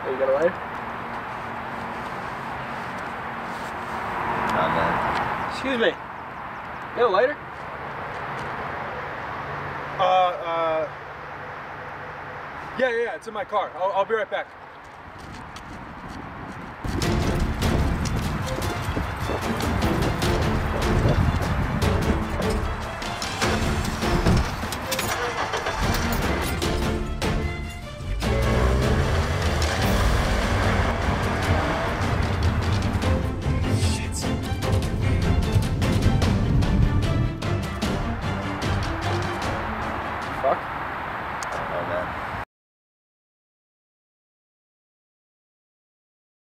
Hey, you got a lighter? Oh, man. Excuse me. You got a lighter? Yeah, it's in my car. I'll be right back.